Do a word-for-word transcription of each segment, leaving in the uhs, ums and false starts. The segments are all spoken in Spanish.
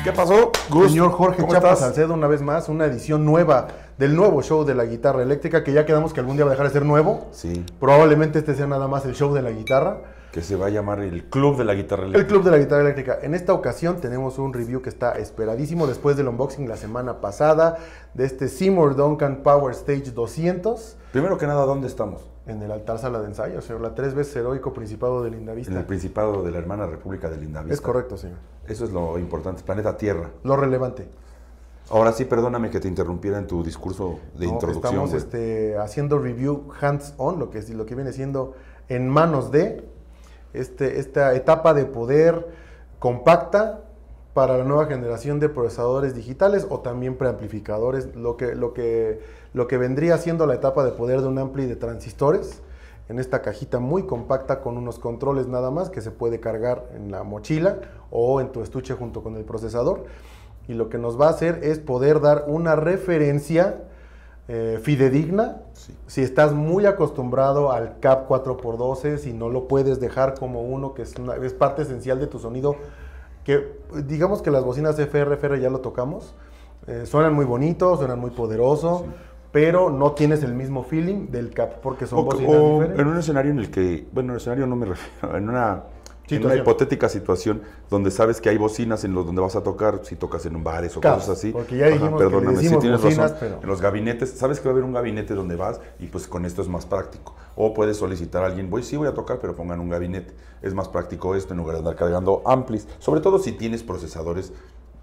¿Qué pasó, Gus? Señor Jorge ¿Cómo Chapa estás? Salcedo, una vez más, una edición nueva del nuevo show de la guitarra eléctrica, que ya quedamos que algún día va a dejar de ser nuevo. Sí, Probablemente este sea nada más el show de la guitarra. que se va a llamar el Club de la Guitarra El Eléctrica. Club de la Guitarra Eléctrica. En esta ocasión tenemos un review que está esperadísimo después del unboxing la semana pasada de este Seymour Duncan Power Stage doscientos Primero que nada, ¿dónde estamos? en el altar sala de ensayo, señor. La tres veces heroico Principado de En el Lindavista. Principado de la hermana República de Lindavista. Es correcto, señor. Eso es lo importante, planeta Tierra. Lo relevante. Ahora sí, perdóname que te interrumpiera en tu discurso de No, introducción. Estamos güey. este, haciendo review hands-on, lo que, es- lo que viene siendo en manos de este, esta etapa de poder compacta para la nueva generación de procesadores digitales o también preamplificadores, lo que, lo que, lo que vendría siendo la etapa de poder de un ampli de transistores en esta cajita muy compacta con unos controles nada más que se puede cargar en la mochila o en tu estuche junto con el procesador. Y lo que nos va a hacer es poder dar una referencia eh, fidedigna. Sí. Si estás muy acostumbrado al C A P cuatro por doce, si no lo puedes dejar como uno que es, una, es parte esencial de tu sonido, que digamos que las bocinas F R F R ya lo tocamos, eh, suenan muy bonitos, suenan muy poderosos, Sí. pero no tienes el mismo feeling del C A P porque son O, bocinas o diferentes. en un escenario en el que, bueno, en un escenario no me refiero, en una, en una Situación. hipotética situación donde sabes que hay bocinas en los donde vas a tocar, si tocas en un bares o Claro, cosas así. porque ya dijimos que le perdóname, sí decimos tienes bocinas, razón. pero- En los gabinetes, sabes que va a haber un gabinete donde vas y pues con esto es más práctico. O puedes solicitar a alguien, voy, sí voy a tocar, pero pongan un gabinete. Es más práctico esto en lugar de andar cargando amplis. Sobre todo si tienes procesadores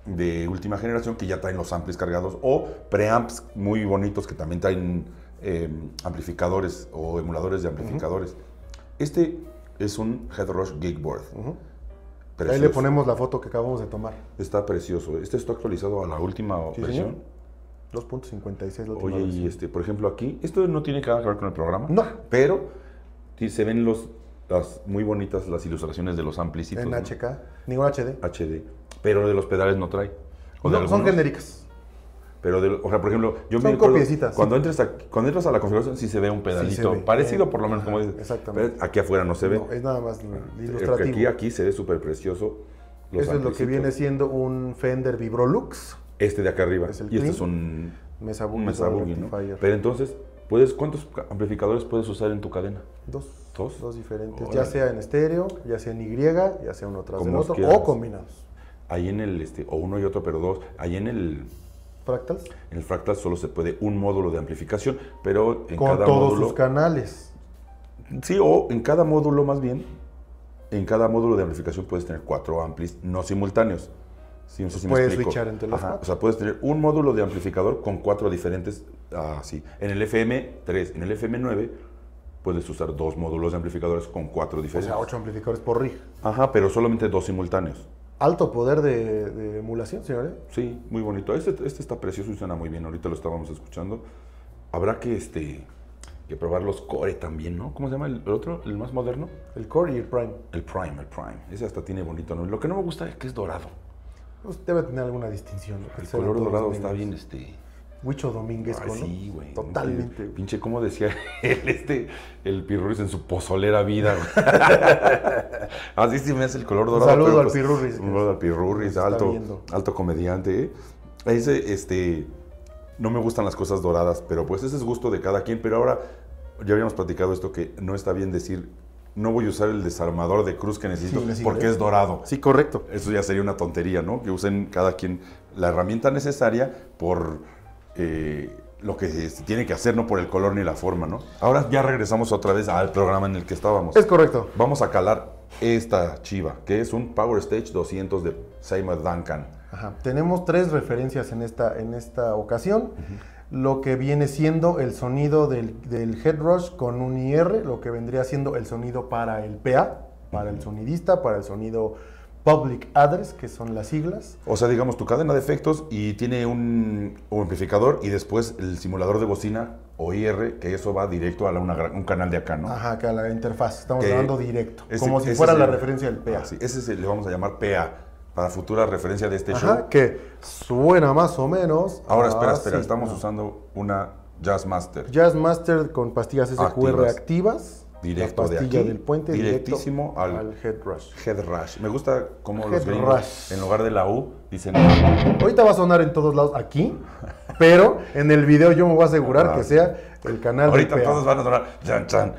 de última generación que ya traen los amplis cargados o preamps muy bonitos que también traen eh, amplificadores o emuladores de amplificadores. Este es un Headrush Geekboard. Ujú. Ahí Precioso. le ponemos la foto que acabamos de tomar. Está precioso. Este está actualizado a la última Sí, versión. señor. dos punto cincuenta y seis la última Oye, versión. y este, por ejemplo, aquí, esto no tiene nada que ver con el programa. No. Pero sí se ven los, las muy bonitas las ilustraciones de los amplicitos. En ¿no? H K, ningún H D. H D. Pero de los pedales no trae. O de No, son algunos. genéricas. Pero, de, o sea, por ejemplo, yo Son me acuerdo, copiecitas, cuando, sí. entres a, cuando entras a la configuración sí se ve un pedalito, ve. parecido Eh, por lo menos como dices. exactamente. Pero aquí afuera no se ve. No, es nada más Porque ilustrativo. aquí, aquí se ve súper precioso. los Eso es lo que amplicitos. viene siendo un Fender Vibrolux. Este de acá arriba. Es el y este clean. es un, Mesa un Boogie Mesa Power Boogie, ¿no? Rectifier. Pero entonces, puedes, ¿cuántos amplificadores puedes usar en tu cadena? Dos. ¿Dos? Dos diferentes. Órale. Ya sea en estéreo, ya sea en Y, ya sea uno tras del Como otro, quieras. o combinados. Ahí en el, este, o uno y otro, pero dos. Ahí en el, Fractals. en el Fractal solo se puede un módulo de amplificación, pero en Con cada todos módulo... sus canales. Sí, o en cada módulo más bien, en cada módulo de amplificación puedes tener cuatro amplis no simultáneos. Sí, no sé si me Puedes explico. switchar entre los Ajá, cuatro. o sea, puedes tener un módulo de amplificador con cuatro diferentes, ah, sí. En el F M tres, en el F M nueve puedes usar dos módulos de amplificadores con cuatro O diferentes. sea, ocho amplificadores por rig. Ajá, pero solamente dos simultáneos. Alto poder de, de emulación, señores. Sí, muy bonito. Este, este está precioso y suena muy bien. Ahorita lo estábamos escuchando. Habrá que, este, que probar los Core también, ¿no? ¿Cómo se llama el, el otro, el más moderno? El Core y el Prime. El Prime, el Prime. Ese hasta tiene bonito, ¿no? Lo que no me gusta es que es dorado. Pues debe tener alguna distinción. ¿no? El Serán color todos dorado negros. está bien, este... Huicho Domínguez, Ay, ¿no? sí, güey. Totalmente. Pinche, pinche, como decía el, este, el Pirurris en su pozolera vida, güey. Así sí me hace el color dorado. saludo pero, al pues, Pirurris, Un saludo al Pirurris, nos está alto, viendo. alto comediante. ¿eh? Ese, este, no me gustan las cosas doradas, pero pues ese es gusto de cada quien. Pero ahora, ya habíamos platicado esto, que no está bien decir, no voy a usar el desarmador de cruz que necesito Sí, le sirve. porque es dorado. Sí, correcto. Eso ya sería una tontería, ¿no? Que usen cada quien la herramienta necesaria por eh, lo que se tiene que hacer, no por el color ni la forma, ¿no? Ahora ya regresamos otra vez al programa en el que estábamos. Es correcto. Vamos a calar esta chiva, que es un Power Stage doscientos de Seymour Duncan. Ajá. Tenemos tres referencias en esta, en esta ocasión. Lo que viene siendo el sonido del, del Headrush con un I R, lo que vendría siendo el sonido para el P A, para el sonidista, para el sonido Public Address, que son las siglas. O sea, digamos, tu cadena de efectos y tiene un, un amplificador y después el simulador de bocina o I R, que eso va directo a la- una gra- un canal de acá, ¿no? Ajá, que a la interfaz. Estamos Que hablando directo. ese- como si ese fuera es la el- referencia del P A. Ah, sí, ese se le vamos a llamar P A, para futura referencia de este Ajá, show. que suena más o menos. Ahora, espera, así. espera, estamos Ajá. usando una Jazzmaster. Jazzmaster con pastillas S Q R Activas. activas. directo la de pastilla aquí, del puente, directísimo directo al, al head rush. Head rush. Me gusta cómo Head los gringos, rush. en lugar de la U, dicen... Ahorita va a sonar en todos lados aquí, pero en el video yo me voy a asegurar que sea el canal Ahorita del P A. todos van a sonar... Chan, chan.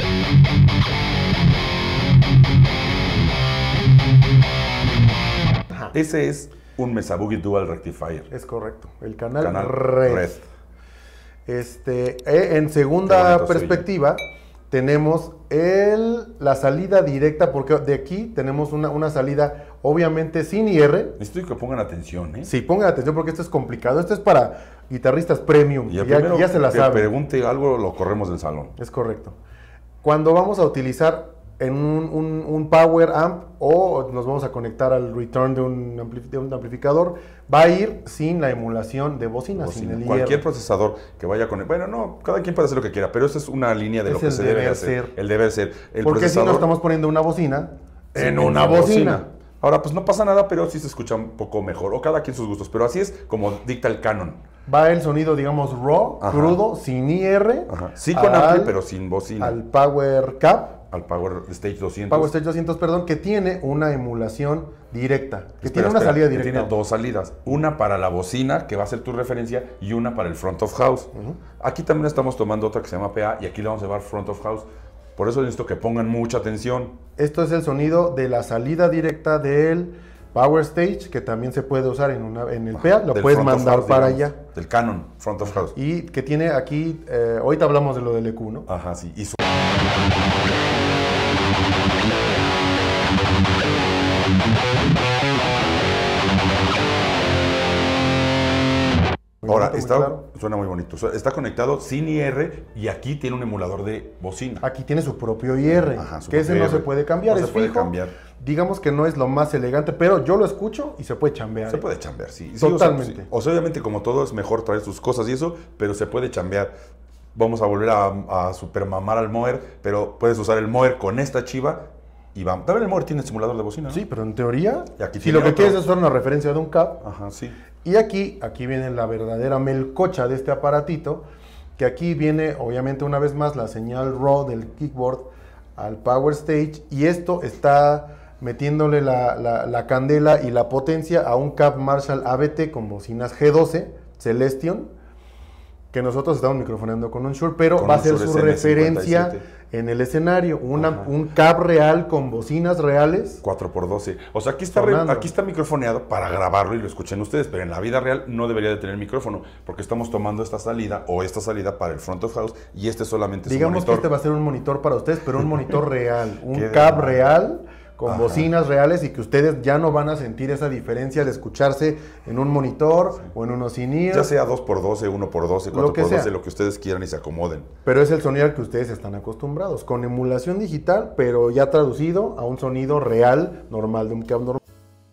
Ajá. Ese es un Mesa Boogie Dual Rectifier. Es correcto, el canal, Canal Red. Red. Este, eh, en Qué segunda bonito perspectiva tenemos el, la salida directa, porque de aquí tenemos una, una salida obviamente sin I R. Necesito que pongan atención, ¿eh? Sí, pongan atención porque esto es complicado. Esto es para guitarristas premium, Y el ya, primero ya se la que saben. pregunte algo, lo corremos del salón. Es correcto. Cuando vamos a utilizar en un, un, un power amp o nos vamos a conectar al return de un, ampli- de un amplificador, va a ir sin la emulación de bocina, sin Bocina. el Cualquier I R. procesador que vaya con... Bueno, no, cada quien puede hacer lo que quiera, pero esa es una línea de Es lo que el se debe de deber hacer. ser. El deber ser. El Porque si no procesador- estamos poniendo una bocina Sí, en una bocina. Ahora, pues no pasa nada, pero sí se escucha un poco mejor. O cada quien sus gustos. Pero así es como dicta el canon. Va el sonido, digamos, raw, Ajá. crudo, sin I R. Ajá. Sí con al- ampli, pero sin bocina. Al Al, Power Cap, Power Stage doscientos. Power Stage doscientos, perdón, que tiene una emulación directa. Que Espera, tiene una espera, salida que directa. Tiene dos salidas. Una para la bocina, que va a ser tu referencia, y una para el front of house. Aquí también estamos tomando otra que se llama P A, y aquí le vamos a llevar front of house. Por eso necesito que pongan mucha atención. Esto es el sonido de la salida directa del Power Stage, que también se puede usar en, una, en el P A, lo Del puedes front of mandar house, para digamos, allá. Del canon, front of house. Y que tiene aquí, eh, ahorita hablamos de lo del E Q, ¿no? Ajá, sí. Y su- Muy Ahora, bonito, muy está, claro. suena muy bonito. Su- Está conectado sin I R y aquí tiene un emulador de bocina. Aquí tiene su propio I R, Ajá, su que ese propio no I R. se puede cambiar, No es se puede fijo. cambiar. Digamos que no es lo más elegante, pero yo lo escucho y se puede chambear. Se ¿eh? puede chambear, sí. Sí, Totalmente. O sea, sí. O sea, obviamente, como todo, es mejor traer sus cosas y eso, pero se puede chambear. Vamos a volver a, a supermamar al Moer, pero puedes usar el Moer con esta chiva y vamos. También el Moer tiene simulador de bocina, ¿no? Sí, pero en teoría, Y aquí si tiene lo que otro. quieres es usar una referencia de un cap, Ajá, sí. y aquí, aquí viene la verdadera melcocha de este aparatito, que aquí viene obviamente una vez más la señal raw del kickboard al Power Stage, y esto está metiéndole la, la- la candela y la potencia a un Cap Marshall A B T con bocinas G doce Celestion, que nosotros estamos microfoneando con un Shure, pero Con va a un ser Shure su S M referencia cincuenta y siete. en el escenario, una- Ajá. un Cap real con bocinas reales. cuatro por doce. O sea, aquí está, re- Sonando. aquí está microfoneado para grabarlo y lo escuchen ustedes, pero en la vida real no debería de tener micrófono, porque estamos tomando esta salida o esta salida para el front of house y este solamente es Digamos un que monitor. este va a ser un monitor para ustedes, pero un monitor real, un Qué cab demás. real con Ajá. bocinas reales, y que ustedes ya no van a sentir esa diferencia de escucharse en un monitor o en unos in-ear, Ya sea dos por doce, uno por doce, Lo cuatro que por doce, sea. lo que ustedes quieran y se acomoden. pero es el sonido al que ustedes están acostumbrados, con emulación digital, pero ya traducido a un sonido real, normal, de un cab normal.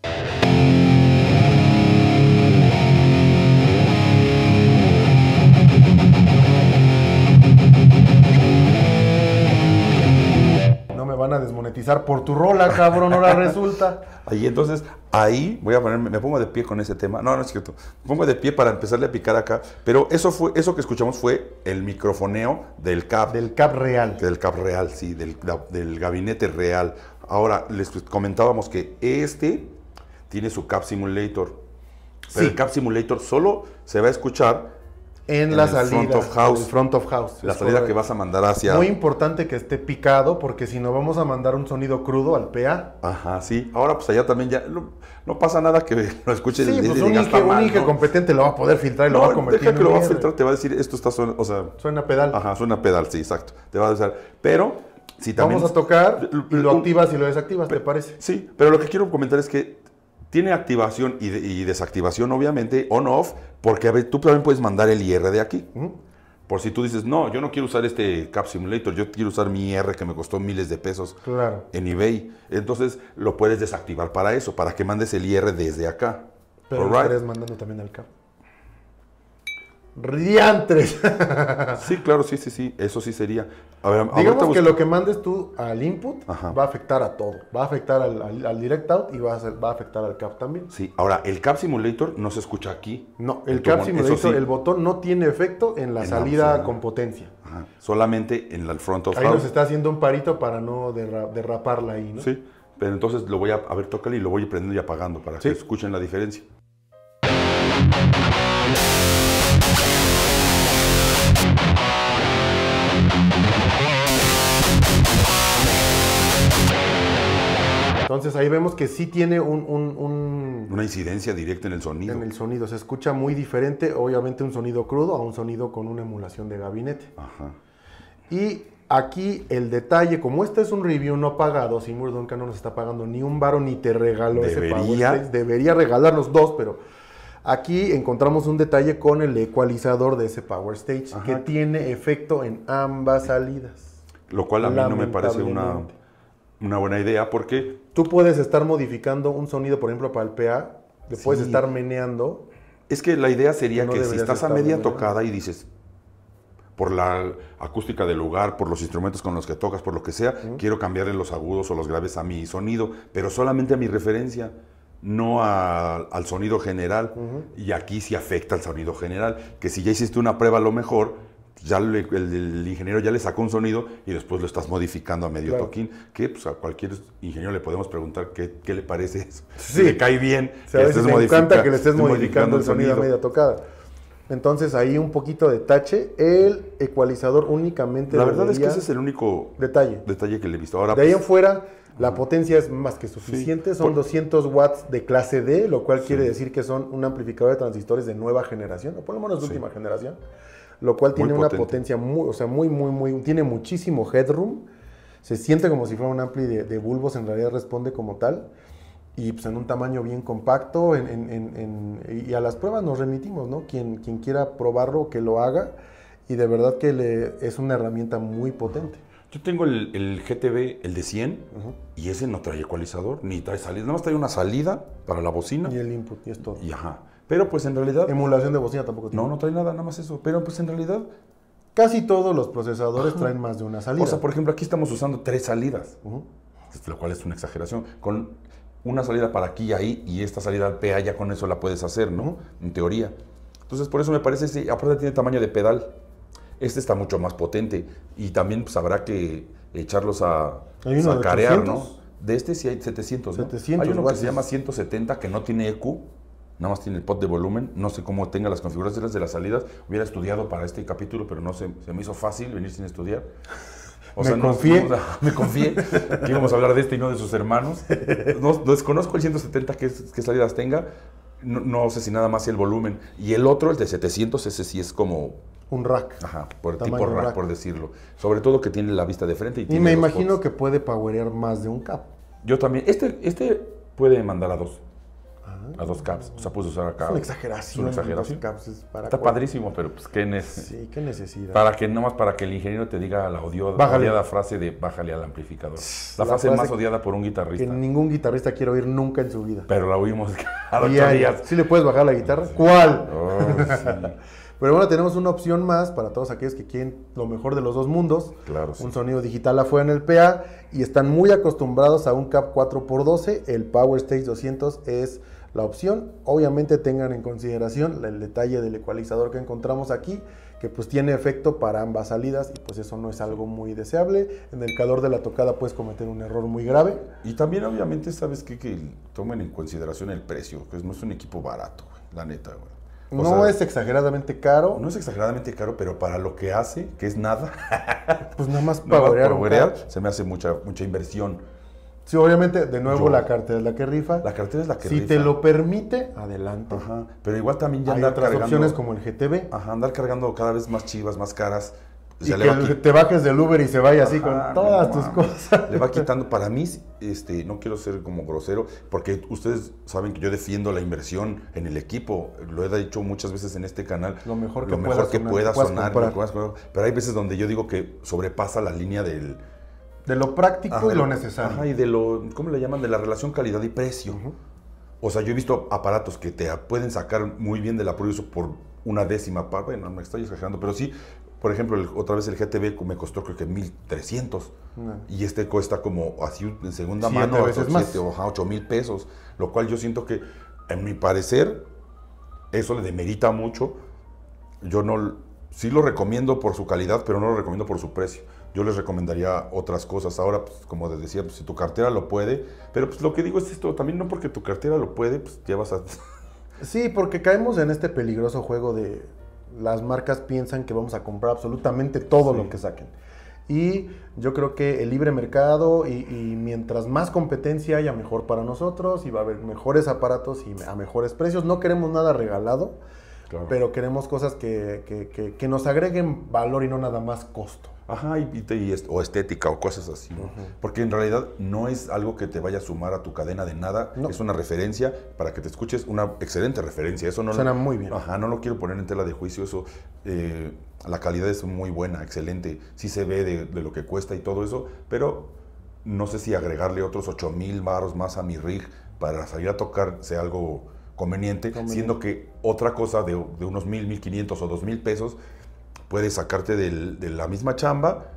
No me van a desmonetizar por tu rola, cabrón, ahora resulta. Ahí entonces, ahí voy a ponerme, me pongo de pie con ese tema. No, no es cierto. Me pongo de pie para empezarle a picar acá. Pero eso fue, eso que escuchamos fue el microfoneo del cab, del, Del cab real. del cab real, sí, del, del gabinete real. Ahora, les comentábamos que este tiene su cab simulator. Pero Sí. el cab simulator solo se va a escuchar En, en la el salida. front of house. el front of house. la es salida que correcto. vas a mandar hacia... Muy importante que esté picado, porque si no vamos a mandar un sonido crudo al P A. Ajá, sí. Ahora pues allá también ya no, no pasa nada que lo escuches Sí, y pues le un digas, Inge, "Está un mal", Inge ¿no? competente lo va a poder filtrar y lo va a No, convertir deja en que lo un va a I R. filtrar, te va a decir, esto está suena, o sea, Suena pedal. ajá, suena pedal, sí, exacto. Te va a decir, pero si también... Vamos a tocar y lo un- activas y lo desactivas, ¿te parece? Sí, pero lo que quiero comentar es que tiene activación y, de- y desactivación, obviamente, on-off, porque a ver, tú también puedes mandar el I R de aquí. Ujú. Por si tú dices, no, yo no quiero usar este Cap Simulator, yo quiero usar mi I R que me costó miles de pesos Claro. en eBay. Entonces lo puedes desactivar para eso, para que mandes el I R desde acá. Pero lo Alright. estarías mandando también al Cap. ¡Riantres! Sí, claro, sí, sí, sí, eso sí sería. A ver, ahorita Digamos que busco- lo que mandes tú al input Ajá. va a afectar a todo. Va a afectar al, al- al direct out y va a, ser- va a afectar al Cap también. Sí, ahora, el Cap Simulator no se escucha aquí. No, En el tu Cap mon- Simulator, eso sí. el botón no tiene efecto en la En salida absoluto. con potencia. Ajá, Ajá. Solamente en el front of Ahí house. nos está haciendo un parito para no derra derraparla ahí, ¿no? Sí, pero entonces lo voy a, a ver, tócale y lo voy prendiendo y apagando para Sí. que escuchen la diferencia. Entonces ahí vemos que sí tiene un, un, un... Una incidencia directa en el sonido. En el sonido. Se escucha muy diferente, obviamente, un sonido crudo a un sonido con una emulación de gabinete. Ajá. Y aquí el detalle, como este es un review no pagado, Seymour Duncan no nos está pagando ni un varo ni te regaló ese Power Debería. Stage. Debería regalarnos dos, pero aquí encontramos un detalle con el ecualizador de ese Power Stage, Ajá. que tiene efecto en ambas salidas. Lo cual a mí no me parece una, Lamentablemente. una buena idea porque Tú puedes estar modificando un sonido, por ejemplo, para el P A, le Sí. puedes estar meneando. es que la idea sería No que si deberías estás a estar media meneando. tocada y dices, por la acústica del lugar, por los instrumentos con los que tocas, por lo que sea, uh-huh. quiero cambiarle los agudos o los graves a mi sonido, pero solamente a mi referencia, no a, al sonido general. Uh-huh. Y aquí sí afecta al sonido general, que si ya hiciste una prueba a lo mejor, ya le, el, el ingeniero ya le sacó un sonido y después lo estás modificando a medio claro. toquín, que pues, a cualquier ingeniero le podemos preguntar qué, qué le parece eso. Sí. Si le cae bien. O sea, que a me encanta que le estés modificando, modificando el sonido, sonido a media tocada. Entonces ahí un poquito de tache, el ecualizador únicamente... La verdad es que ese es el único detalle, detalle que le he visto. Ahora, de ahí pues, en fuera, la potencia es más que suficiente, sí. son por... doscientos watts de clase D, lo cual sí. quiere decir que son un amplificador de transistores de nueva generación, o por lo menos de sí. última generación, lo cual tiene muy una potente. potencia muy, o sea, muy, muy, muy, tiene muchísimo headroom, se siente como si fuera un ampli de, de bulbos, en realidad responde como tal, y pues en un tamaño bien compacto, en, en, en, en, y a las pruebas nos remitimos, ¿no? Quien, quien quiera probarlo, que lo haga, y de verdad que le, es una herramienta muy potente. Yo tengo el, el G T B, el de cien, uh-huh. y ese no trae ecualizador, ni trae salida, nada más trae una salida para la bocina. Y el input, y es todo. Y ajá. Pero pues en realidad... Emulación de bocina tampoco tiene. No, no trae nada, nada más eso. Pero pues en realidad... Casi todos los procesadores ajá. traen más de una salida. O sea, por ejemplo, aquí estamos usando tres salidas, uh-huh. lo cual es una exageración. Con una salida para aquí y ahí, y esta salida al P A ya con eso la puedes hacer, ¿no? Uh-huh. En teoría. Entonces, por eso me parece, sí, aparte tiene tamaño de pedal. Este está mucho más potente. Y también pues habrá que echarlos a sacarear, ¿no? De este sí hay setecientos, ¿no? setecientos hay uno watts. que se llama ciento setenta que no tiene E Q. Nada más tiene el pot de volumen, no sé cómo tenga las configuraciones de las salidas. Hubiera estudiado para este capítulo, pero no se, se me hizo fácil venir sin estudiar. O me sea, confié. No, me confié que íbamos a hablar de este y no de sus hermanos. No, desconozco el ciento setenta qué, qué salidas tenga. No, no sé si nada más el volumen. Y el otro, el de setecientos, ese sí es como... un rack. Ajá, por tipo rack, rack, por decirlo. Sobre todo que tiene la vista de frente. Y, y tiene me imagino pots. que puede powerear más de un cap. Yo también. Este, este puede mandar a dos. A dos caps, o sea, puedes usar acá. Es una exageración. Es una exageración. Caps es para Está cuál? Padrísimo, pero pues qué necesidad. Sí, qué necesidad. Para que nomás para que el ingeniero te diga la odiada, odiada frase de bájale al amplificador. La, la frase, frase más odiada por un guitarrista. Que ningún guitarrista quiere oír nunca en su vida. Pero la oímos cada ocho días. ¿Sí le puedes bajar la guitarra? Sí. ¿Cuál? Oh, sí. Pero bueno, tenemos una opción más para todos aquellos que quieren lo mejor de los dos mundos. Claro, sí. Un sonido digital afuera en el P A y están muy acostumbrados a un cap cuatro por doce. El Power Stage doscientos es la opción. Obviamente tengan en consideración el detalle del ecualizador que encontramos aquí, que pues tiene efecto para ambas salidas y pues eso no es algo muy deseable. En el calor de la tocada puedes cometer un error muy grave. Y también obviamente sabes que, que tomen en consideración el precio, que no es un equipo barato, la neta, güey. O no sea, es exageradamente caro. No es exageradamente caro, pero para lo que hace, que es nada, pues nada más para powerear, se me hace mucha, mucha inversión. Sí, obviamente, de nuevo, Yo, la cartera es la que rifa. La cartera es la que si rifa. Si te lo permite, adelante. Ajá, pero igual también ya hay andar otras cargando, opciones como el G T B. Ajá, andar cargando cada vez más chivas, más caras. Y que le te bajes del Uber y se vaya así Ajá, con todas no, tus mames. cosas. Le va quitando, para mí, este, no quiero ser como grosero, porque ustedes saben que yo defiendo la inversión en el equipo, lo he dicho muchas veces en este canal, lo mejor que lo pueda mejor que sonar, pueda que sonar, que puedas, pero hay veces donde yo digo que sobrepasa la línea del... De lo práctico ajá, y lo necesario. Ajá, y de lo, ¿cómo le llaman? De la relación calidad y precio. Uh-huh. O sea, yo he visto aparatos que te pueden sacar muy bien del apuro por una décima parte, bueno, me estoy exagerando, pero sí, por ejemplo, el, otra vez el G T B me costó creo que mil trescientos no. y este cuesta como así en segunda Siete mano veces más. ocho mil pesos, lo cual yo siento que, en mi parecer, eso le demerita mucho. Yo no, sí lo recomiendo por su calidad, pero no lo recomiendo por su precio. Yo les recomendaría otras cosas. Ahora, pues, como les decía, pues, si tu cartera lo puede, pero pues lo que digo es esto, también no porque tu cartera lo puede, pues ya vas a... Sí, porque caemos en este peligroso juego de las marcas piensan que vamos a comprar absolutamente todo sí. lo que saquen. Y yo creo que el libre mercado y, y mientras más competencia haya, mejor para nosotros y va a haber mejores aparatos y a mejores precios. No queremos nada regalado, claro. pero queremos cosas que, que, que, que nos agreguen valor y no nada más costo. Ajá, y, y, y, o estética o cosas así, ¿no? Uh-huh. Porque en realidad no es algo que te vaya a sumar a tu cadena de nada, no. es una referencia para que te escuches, una excelente referencia. Eso no Suena lo, muy bien. Ajá, no lo quiero poner en tela de juicio, eso, eh, la calidad es muy buena, excelente, sí se ve de, de lo que cuesta y todo eso, pero no sé si agregarle otros ocho mil baros más a mi rig para salir a tocar sea algo conveniente, conveniente. Siendo que otra cosa de, de unos mil, mil quinientos o dos mil pesos puedes sacarte del, de la misma chamba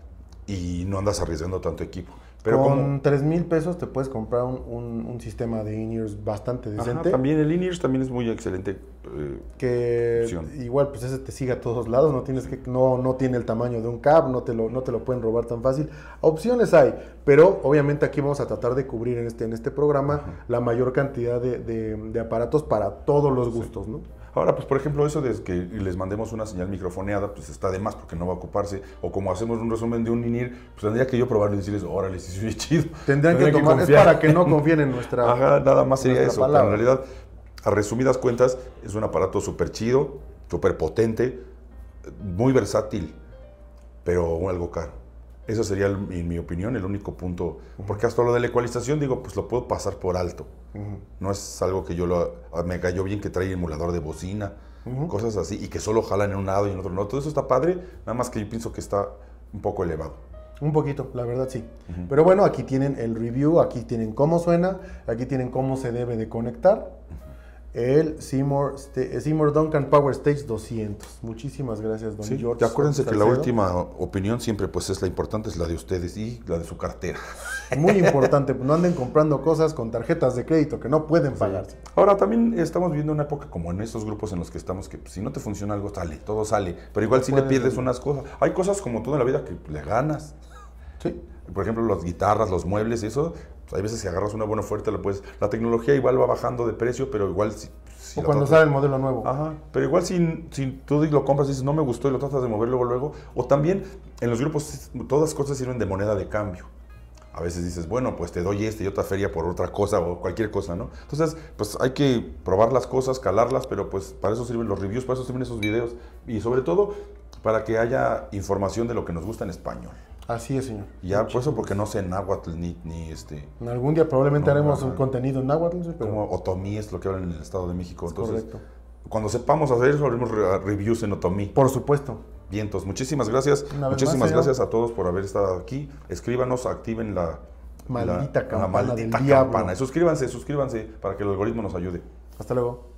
y no andas arriesgando tanto equipo. Pero con como, tres mil pesos te puedes comprar un, un, un sistema de in-ears bastante decente. Ajá, también el in-ears también es muy excelente eh, que opción. Igual pues ese te sigue a todos lados, no tienes que no, no tiene el tamaño de un cab, no te, lo, no te lo pueden robar tan fácil. Opciones hay, pero obviamente aquí vamos a tratar de cubrir en este, en este programa Ajá. la mayor cantidad de, de, de aparatos para todos los gustos, sí. ¿no? Ahora, pues por ejemplo, eso de que les mandemos una señal microfoneada, pues está de más porque no va a ocuparse. O como hacemos un resumen de un in-ear, pues tendría que yo probarlo y decirles, órale, sí, sí, chido. Tendrían que tomar, que es para que no confíen en nuestra Ajá, nada más sería eso. Pero en realidad, a resumidas cuentas, es un aparato súper chido, súper potente, muy versátil, pero algo caro. Eso sería, en mi opinión, el único punto. Uh-huh. Porque hasta lo de la ecualización, digo, pues lo puedo pasar por alto. Uh-huh. No es algo que yo lo... Me cayó bien que trae emulador de bocina, uh-huh. cosas así, y que solo jalan en un lado y en otro no. Todo eso está padre, nada más que yo pienso que está un poco elevado. Un poquito, la verdad sí. Uh-huh. Pero bueno, aquí tienen el review, aquí tienen cómo suena, aquí tienen cómo se debe de conectar. Uh-huh. El Seymour, Seymour Duncan Power Stage doscientos. Muchísimas gracias, don sí, George. Acuérdense que la última opinión siempre pues es la importante, es la de ustedes y la de su cartera. Muy importante, no anden comprando cosas con tarjetas de crédito que no pueden pagarse. Sí. Ahora también estamos viviendo una época como en estos grupos en los que estamos, que pues, si no te funciona algo, sale, todo sale. Pero igual no si le pierdes ser. unas cosas. Hay cosas como todo en la vida que le ganas. Sí. Por ejemplo, las guitarras, los muebles, eso... Hay veces que agarras una buena oferta, la, puedes, la tecnología igual va bajando de precio, pero igual... Si, si o cuando tratas, sale el modelo nuevo. Ajá, pero igual si, si tú lo compras y dices, no me gustó y lo tratas de mover luego, luego. O también, en los grupos, todas las cosas sirven de moneda de cambio. A veces dices, bueno, pues te doy este y otra feria por otra cosa o cualquier cosa, ¿no? Entonces, pues hay que probar las cosas, calarlas, pero pues para eso sirven los reviews, para eso sirven esos videos. Y sobre todo, para que haya información de lo que nos gusta en español. Así es, señor. Ya, por eso, porque no sé náhuatl ni, ni este... En algún día probablemente no, haremos no, no. un contenido en náhuatl, sí, pero... Como otomí es lo que hablan en el Estado de México. Es Entonces, correcto. Cuando sepamos hacer eso, haremos reviews en otomí. Por supuesto. Bien, entonces, muchísimas gracias. Muchísimas más, gracias a todos por haber estado aquí. Escríbanos, activen la... Maldita la, campana la maldita del diablo. Campana. Suscríbanse, suscríbanse para que el algoritmo nos ayude. Hasta luego.